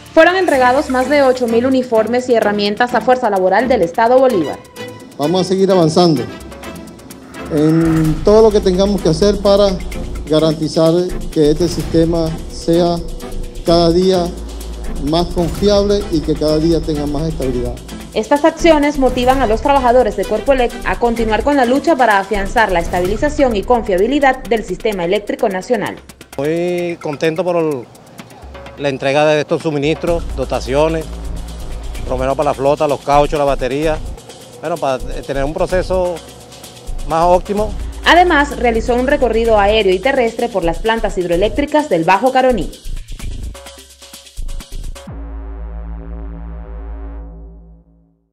Fueron entregados más de 8.000 uniformes y herramientas a Fuerza Laboral del Estado Bolívar. Vamos a seguir avanzando en todo lo que tengamos que hacer para garantizar que este sistema sea cada día más confiable y que cada día tenga más estabilidad. Estas acciones motivan a los trabajadores de Corpoelec a continuar con la lucha para afianzar la estabilización y confiabilidad del sistema eléctrico nacional. Muy contento por la entrega de estos suministros, dotaciones, por lo menos para la flota, los cauchos, la batería, bueno, para tener un proceso más óptimo. Además, realizó un recorrido aéreo y terrestre por las plantas hidroeléctricas del Bajo Caroní.